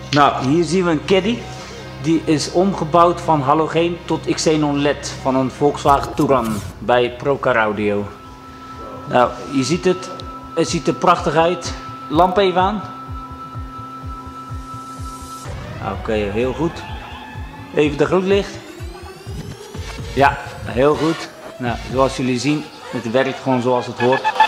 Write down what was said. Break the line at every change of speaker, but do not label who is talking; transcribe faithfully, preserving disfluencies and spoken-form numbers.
Nou, hier zien we een caddy. Die is omgebouwd van halogeen tot xenon L E D van een Volkswagen Touran bij Procar Audio. Nou, je ziet het. Het ziet er prachtig uit. Lamp even aan. Oké, okay, heel goed. Even de gloedlicht. Ja, heel goed. Nou, zoals jullie zien, het werkt gewoon zoals het hoort.